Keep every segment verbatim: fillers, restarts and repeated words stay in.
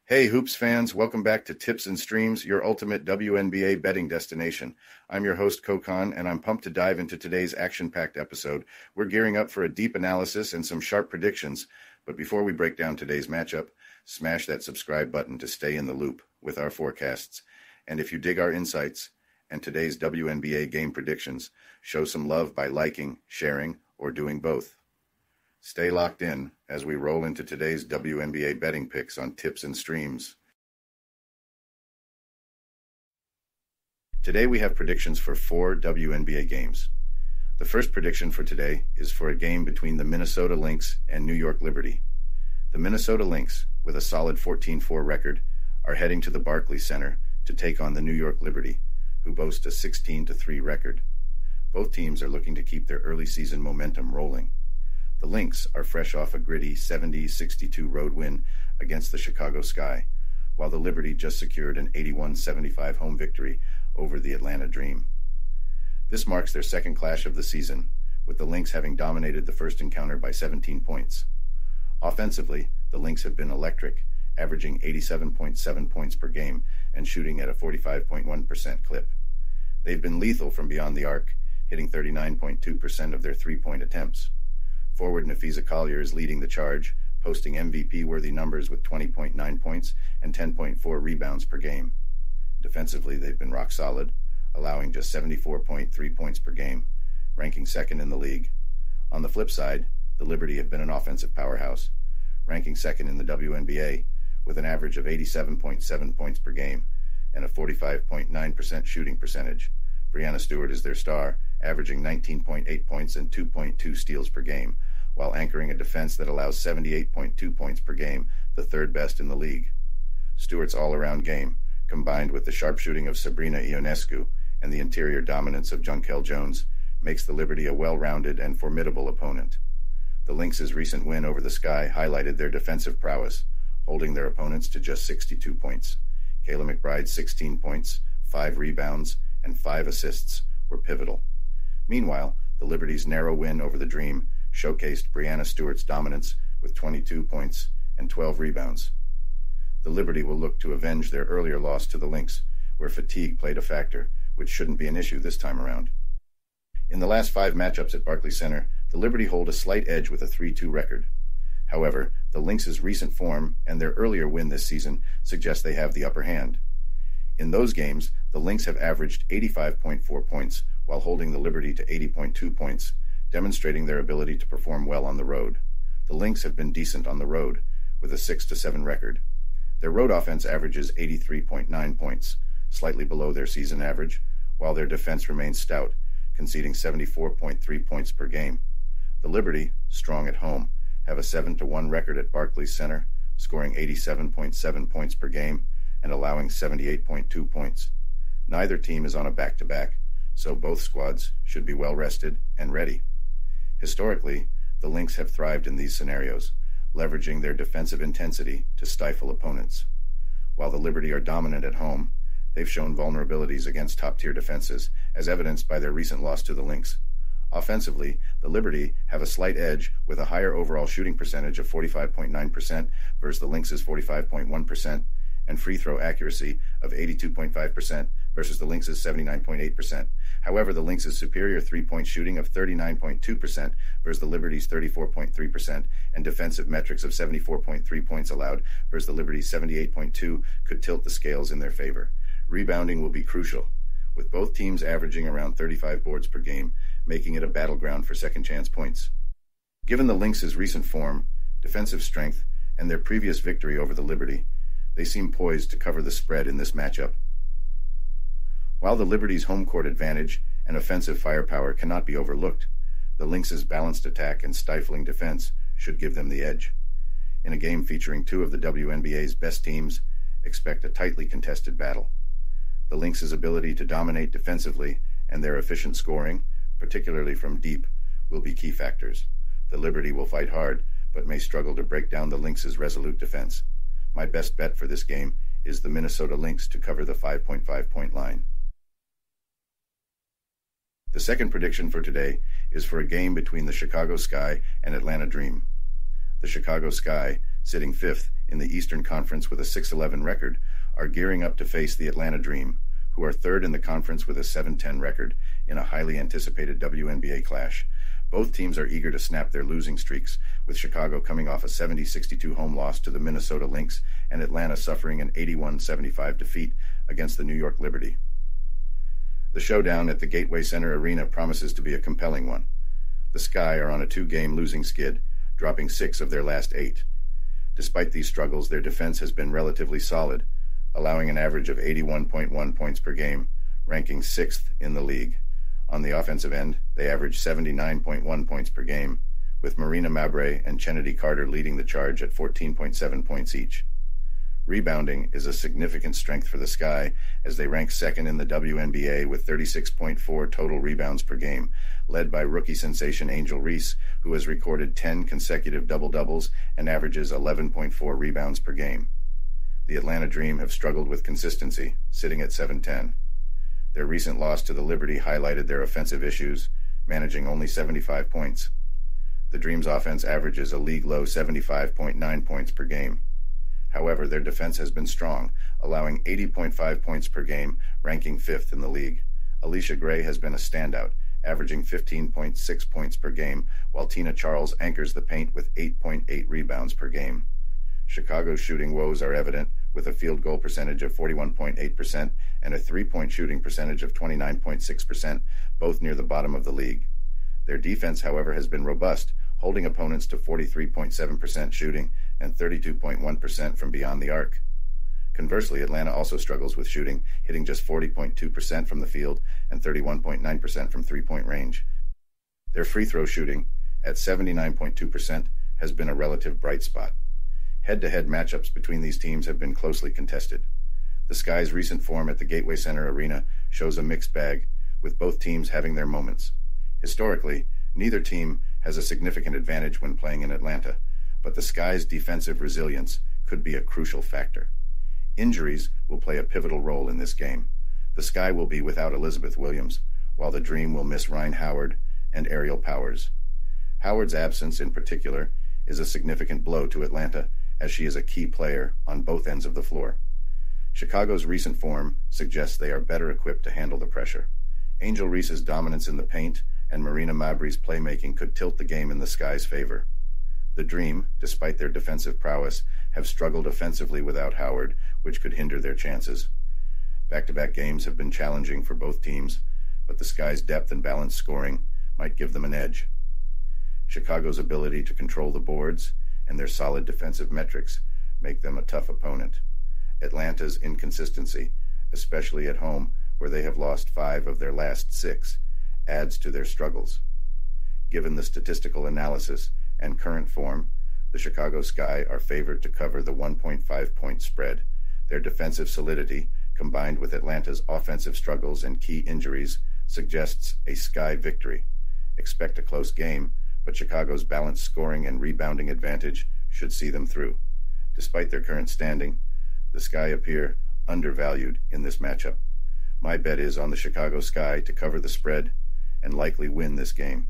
Hey Hoops fans, welcome back to Tips and Streams, your ultimate W N B A betting destination. I'm your host Kokon, and I'm pumped to dive into today's action-packed episode. We're gearing up for a deep analysis and some sharp predictions, but before we break down today's matchup, smash that subscribe button to stay in the loop with our forecasts. And if you dig our insights and today's W N B A game predictions, show some love by liking, sharing, or doing both. Stay locked in as we roll into today's W N B A betting picks on Tips and Streams. Today we have predictions for four W N B A games. The first prediction for today is for a game between the Minnesota Lynx and New York Liberty. The Minnesota Lynx, with a solid fourteen four record, are heading to the Barclays Center to take on the New York Liberty, who boast a sixteen to three record. Both teams are looking to keep their early season momentum rolling. The Lynx are fresh off a gritty seventy sixty-two road win against the Chicago Sky, while the Liberty just secured an eighty-one seventy-five home victory over the Atlanta Dream. This marks their second clash of the season, with the Lynx having dominated the first encounter by seventeen points. Offensively, the Lynx have been electric, averaging eighty-seven point seven points per game and shooting at a forty-five point one percent clip. They've been lethal from beyond the arc, hitting thirty-nine point two percent of their three-point attempts. Forward Nafisa Collier is leading the charge, posting M V P-worthy numbers with twenty point nine points and ten point four rebounds per game. Defensively, they've been rock solid, allowing just seventy-four point three points per game, ranking second in the league. On the flip side, the Liberty have been an offensive powerhouse, ranking second in the W N B A with an average of eighty-seven point seven points per game and a forty-five point nine percent shooting percentage. Breanna Stewart is their star, averaging nineteen point eight points and two point two steals per game, while anchoring a defense that allows seventy-eight point two points per game, the third best in the league. Stewart's all-around game, combined with the sharpshooting of Sabrina Ionescu and the interior dominance of Junkel Jones, makes the Liberty a well-rounded and formidable opponent. The Lynx's recent win over the Sky highlighted their defensive prowess, holding their opponents to just sixty-two points. Kayla McBride's sixteen points, five rebounds, and five assists were pivotal. Meanwhile, the Liberty's narrow win over the Dream showcased Breanna Stewart's dominance with twenty-two points and twelve rebounds. The Liberty will look to avenge their earlier loss to the Lynx, where fatigue played a factor, which shouldn't be an issue this time around. In the last five matchups at Barclays Center, the Liberty hold a slight edge with a three two record. However, the Lynx's recent form and their earlier win this season suggest they have the upper hand. In those games, the Lynx have averaged eighty-five point four points, while holding the Liberty to eighty point two points, demonstrating their ability to perform well on the road. The Lynx have been decent on the road, with a six to seven record. Their road offense averages eighty-three point nine points, slightly below their season average, while their defense remains stout, conceding seventy-four point three points per game. The Liberty, strong at home, have a seven to one record at Barclays Center, scoring eighty-seven point seven points per game and allowing seventy-eight point two points. Neither team is on a back-to-back, so both squads should be well rested and ready. Historically, the Lynx have thrived in these scenarios, leveraging their defensive intensity to stifle opponents. While the Liberty are dominant at home, they've shown vulnerabilities against top-tier defenses, as evidenced by their recent loss to the Lynx. Offensively, the Liberty have a slight edge with a higher overall shooting percentage of forty-five point nine percent versus the Lynx's forty-five point one percent, and free throw accuracy of eighty-two point five percent versus the Lynx's seventy-nine point eight percent. However, the Lynx's superior three-point shooting of thirty-nine point two percent versus the Liberty's thirty-four point three percent and defensive metrics of seventy-four point three points allowed versus the Liberty's seventy-eight point two could tilt the scales in their favor. Rebounding will be crucial, with both teams averaging around thirty-five boards per game, making it a battleground for second-chance points. Given the Lynx's recent form, defensive strength, and their previous victory over the Liberty, they seem poised to cover the spread in this matchup. While the Liberty's home court advantage and offensive firepower cannot be overlooked, the Lynx's balanced attack and stifling defense should give them the edge. In a game featuring two of the W N B A's best teams, expect a tightly contested battle. The Lynx's ability to dominate defensively and their efficient scoring, particularly from deep, will be key factors. The Liberty will fight hard, but may struggle to break down the Lynx's resolute defense. My best bet for this game is the Minnesota Lynx to cover the five point five point line. The second prediction for today is for a game between the Chicago Sky and Atlanta Dream. The Chicago Sky, sitting fifth in the Eastern Conference with a six eleven record, are gearing up to face the Atlanta Dream, who are third in the conference with a seven ten record in a highly anticipated W N B A clash. Both teams are eager to snap their losing streaks, with Chicago coming off a seventy sixty-two home loss to the Minnesota Lynx and Atlanta suffering an eighty-one seventy-five defeat against the New York Liberty. The showdown at the Gateway Center Arena promises to be a compelling one. The Sky are on a two-game losing skid, dropping six of their last eight. Despite these struggles, their defense has been relatively solid, allowing an average of eighty-one point one points per game, ranking sixth in the league. On the offensive end, they average seventy-nine point one points per game, with Marina Mabre and Kennedy Carter leading the charge at fourteen point seven points each. Rebounding is a significant strength for the Sky, as they rank second in the W N B A with thirty-six point four total rebounds per game, led by rookie sensation Angel Reese, who has recorded ten consecutive double-doubles and averages eleven point four rebounds per game. The Atlanta Dream have struggled with consistency, sitting at seven ten. Their recent loss to the Liberty highlighted their offensive issues, managing only seventy-five points. The Dream's offense averages a league-low seventy-five point nine points per game. However, their defense has been strong, allowing eighty point five points per game, ranking fifth in the league. Alicia Gray has been a standout, averaging fifteen point six points per game, while Tina Charles anchors the paint with eight point eight rebounds per game. Chicago's shooting woes are evident, with a field goal percentage of forty-one point eight percent and a three-point shooting percentage of twenty-nine point six percent, both near the bottom of the league. Their defense, however, has been robust, holding opponents to forty-three point seven percent shooting and thirty-two point one percent from beyond the arc. Conversely, Atlanta also struggles with shooting, hitting just forty point two percent from the field and thirty-one point nine percent from three-point range. Their free throw shooting, at seventy-nine point two percent, has been a relative bright spot. Head-to-head matchups between these teams have been closely contested. The Sky's recent form at the Gateway Center Arena shows a mixed bag, with both teams having their moments. Historically, neither team has a significant advantage when playing in Atlanta, but the Sky's defensive resilience could be a crucial factor. Injuries will play a pivotal role in this game. The Sky will be without Elizabeth Williams, while the Dream will miss Ryan Howard and Ariel Powers. Howard's absence, in particular, is a significant blow to Atlanta, as she is a key player on both ends of the floor. Chicago's recent form suggests they are better equipped to handle the pressure. Angel Reese's dominance in the paint and Marina Mabry's playmaking could tilt the game in the Sky's favor. The Dream, despite their defensive prowess, have struggled offensively without Howard, which could hinder their chances. Back-to-back games have been challenging for both teams, but the Sky's depth and balanced scoring might give them an edge. Chicago's ability to control the boards and their solid defensive metrics make them a tough opponent. Atlanta's inconsistency, especially at home, where they have lost five of their last six, adds to their struggles. Given the statistical analysis and current form, the Chicago Sky are favored to cover the one point five point spread. Their defensive solidity, combined with Atlanta's offensive struggles and key injuries, suggests a Sky victory. Expect a close game, but Chicago's balanced scoring and rebounding advantage should see them through. Despite their current standing, the Sky appear undervalued in this matchup. My bet is on the Chicago Sky to cover the spread and likely win this game.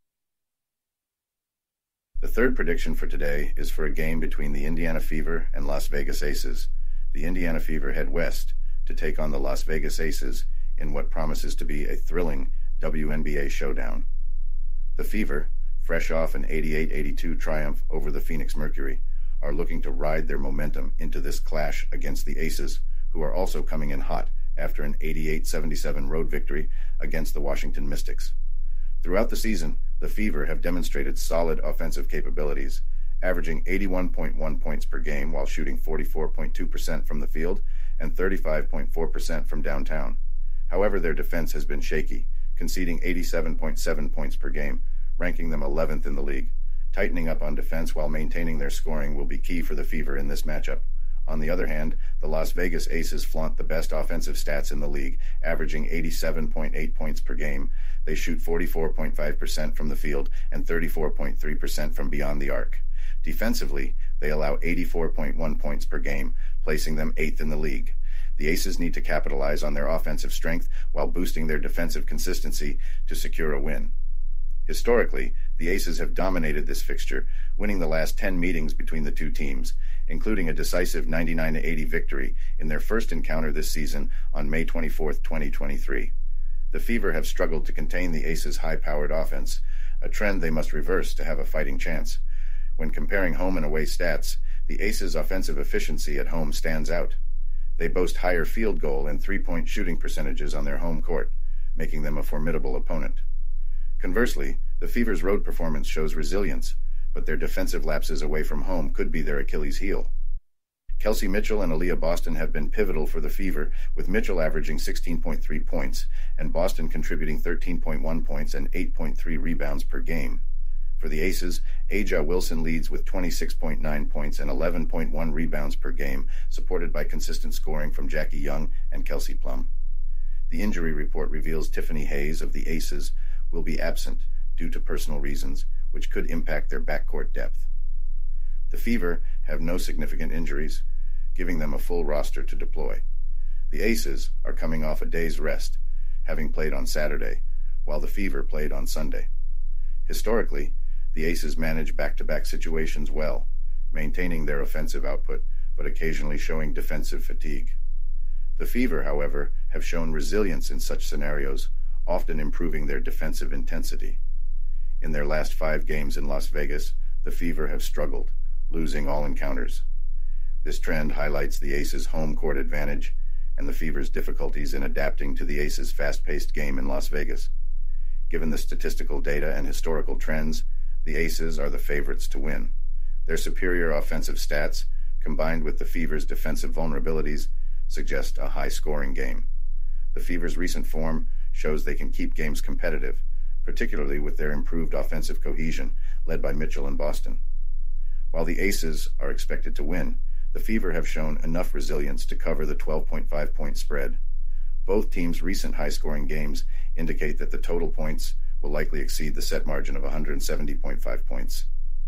The third prediction for today is for a game between the Indiana Fever and Las Vegas Aces. The Indiana Fever head west to take on the Las Vegas Aces in what promises to be a thrilling W N B A showdown. The Fever, fresh off an eighty-eight eighty-two triumph over the Phoenix Mercury, are looking to ride their momentum into this clash against the Aces, who are also coming in hot after an eighty-eight seventy-seven road victory against the Washington Mystics. Throughout the season, the Fever have demonstrated solid offensive capabilities, averaging eighty-one point one points per game while shooting forty-four point two percent from the field and thirty-five point four percent from downtown. However, their defense has been shaky, conceding eighty-seven point seven points per game, ranking them eleventh in the league. Tightening up on defense while maintaining their scoring will be key for the Fever in this matchup. On the other hand, the Las Vegas Aces flaunt the best offensive stats in the league, averaging eighty-seven point eight points per game. They shoot forty-four point five percent from the field and thirty-four point three percent from beyond the arc. Defensively, they allow eighty-four point one points per game, placing them eighth in the league. The Aces need to capitalize on their offensive strength while boosting their defensive consistency to secure a win. Historically, the Aces have dominated this fixture, winning the last ten meetings between the two teams, including a decisive ninety-nine to eighty victory in their first encounter this season on May twenty-fourth, twenty twenty-three. The Fever have struggled to contain the Aces' high-powered offense, a trend they must reverse to have a fighting chance. When comparing home and away stats, the Aces' offensive efficiency at home stands out. They boast higher field goal and three-point shooting percentages on their home court, making them a formidable opponent. Conversely, the Fever's road performance shows resilience, but their defensive lapses away from home could be their Achilles heel. Kelsey Mitchell and Aaliyah Boston have been pivotal for the Fever, with Mitchell averaging sixteen point three points and Boston contributing thirteen point one points and eight point three rebounds per game. For the Aces, Aja Wilson leads with twenty-six point nine points and eleven point one rebounds per game, supported by consistent scoring from Jackie Young and Kelsey Plum. The injury report reveals Tiffany Hayes of the Aces will be absent due to personal reasons, which could impact their backcourt depth. The Fever have no significant injuries, giving them a full roster to deploy. The Aces are coming off a day's rest, having played on Saturday, while the Fever played on Sunday. Historically, the Aces manage back-to-back situations well, maintaining their offensive output, but occasionally showing defensive fatigue. The Fever, however, have shown resilience in such scenarios, often improving their defensive intensity. In their last five games in Las Vegas, the Fever have struggled, losing all encounters. This trend highlights the Aces' home court advantage and the Fever's difficulties in adapting to the Aces' fast-paced game in Las Vegas. Given the statistical data and historical trends, the Aces are the favorites to win. Their superior offensive stats, combined with the Fever's defensive vulnerabilities, suggest a high-scoring game. The Fever's recent form shows they can keep games competitive, particularly with their improved offensive cohesion, led by Mitchell and Boston. While the Aces are expected to win, the Fever have shown enough resilience to cover the twelve point five point spread. Both teams' recent high-scoring games indicate that the total points will likely exceed the set margin of one hundred seventy point five points.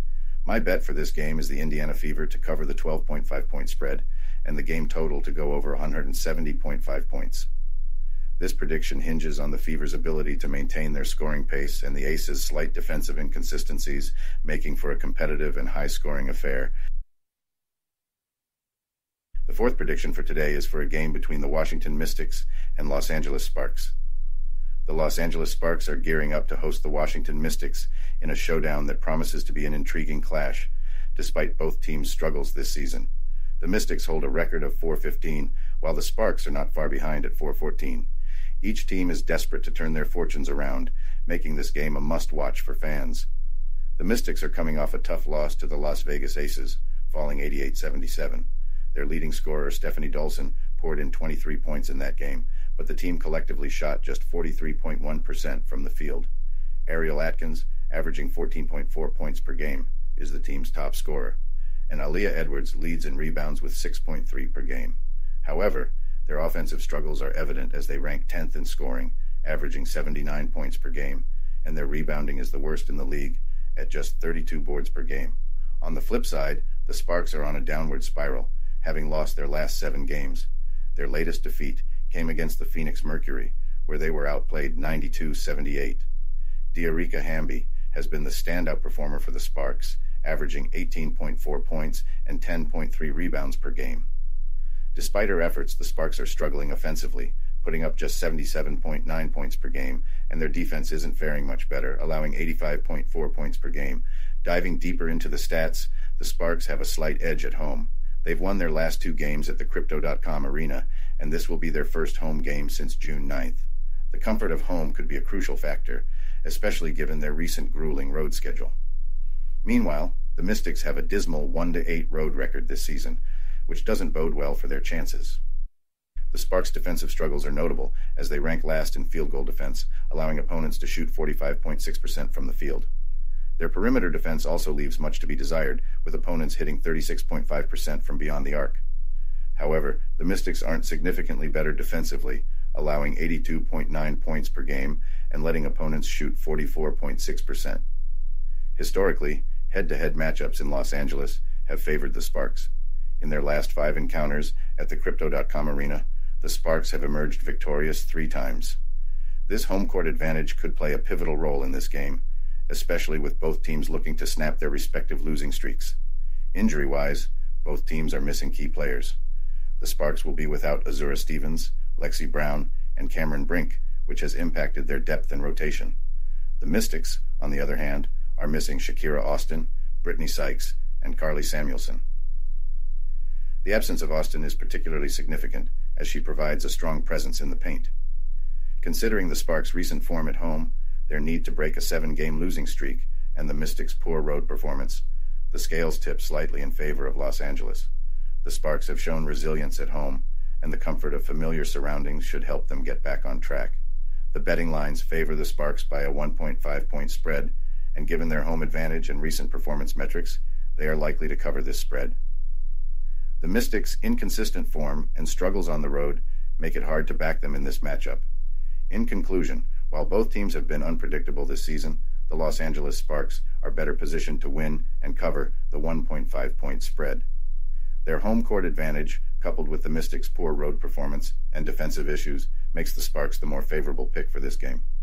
My bet for this game is the Indiana Fever to cover the twelve point five point spread and the game total to go over one hundred seventy point five points. This prediction hinges on the Fever's ability to maintain their scoring pace and the Aces' slight defensive inconsistencies, making for a competitive and high-scoring affair. The fourth prediction for today is for a game between the Washington Mystics and Los Angeles Sparks. The Los Angeles Sparks are gearing up to host the Washington Mystics in a showdown that promises to be an intriguing clash, despite both teams' struggles this season. The Mystics hold a record of four fifteen, while the Sparks are not far behind at four fourteen. Each team is desperate to turn their fortunes around, making this game a must-watch for fans. The Mystics are coming off a tough loss to the Las Vegas Aces, falling eighty-eight seventy-seven. Their leading scorer, Stephanie Dolson, poured in twenty-three points in that game, but the team collectively shot just forty-three point one percent from the field. Ariel Atkins, averaging fourteen point four points per game, is the team's top scorer, and Aaliyah Edwards leads in rebounds with six point three per game. However, their offensive struggles are evident as they rank tenth in scoring, averaging seventy-nine points per game, and their rebounding is the worst in the league at just thirty-two boards per game. On the flip side, the Sparks are on a downward spiral, having lost their last seven games. Their latest defeat came against the Phoenix Mercury, where they were outplayed ninety-two seventy-eight. Diarika Hamby has been the standout performer for the Sparks, averaging eighteen point four points and ten point three rebounds per game. Despite her efforts, the Sparks are struggling offensively, putting up just seventy-seven point nine points per game, and their defense isn't faring much better, allowing eighty-five point four points per game. Diving deeper into the stats, the Sparks have a slight edge at home. They've won their last two games at the crypto dot com arena, and this will be their first home game since June ninth. The comfort of home could be a crucial factor, especially given their recent grueling road schedule. Meanwhile, the Mystics have a dismal one to eight road record this season, which doesn't bode well for their chances. The Sparks' defensive struggles are notable, as they rank last in field goal defense, allowing opponents to shoot forty-five point six percent from the field. Their perimeter defense also leaves much to be desired, with opponents hitting thirty-six point five percent from beyond the arc. However, the Mystics aren't significantly better defensively, allowing eighty-two point nine points per game and letting opponents shoot forty-four point six percent. Historically, head-to-head matchups in Los Angeles have favored the Sparks. In their last five encounters at the crypto dot com arena, the Sparks have emerged victorious three times. This home court advantage could play a pivotal role in this game, especially with both teams looking to snap their respective losing streaks. Injury-wise, Both teams are missing key players. The Sparks will be without Azura Stevens, Lexi Brown, and Cameron Brink, which has impacted their depth and rotation. The Mystics, on the other hand, are missing Shakira Austin, Brittany Sykes, and Carly Samuelson. The absence of Austin is particularly significant, as she provides a strong presence in the paint. Considering the Sparks' recent form at home, their need to break a seven-game losing streak, and the Mystics' poor road performance, the scales tip slightly in favor of Los Angeles. The Sparks have shown resilience at home, and the comfort of familiar surroundings should help them get back on track. The betting lines favor the Sparks by a one point five point spread, and given their home advantage and recent performance metrics, they are likely to cover this spread. The Mystics' inconsistent form and struggles on the road make it hard to back them in this matchup. In conclusion, while both teams have been unpredictable this season, the Los Angeles Sparks are better positioned to win and cover the one point five point spread. Their home court advantage, coupled with the Mystics' poor road performance and defensive issues, makes the Sparks the more favorable pick for this game.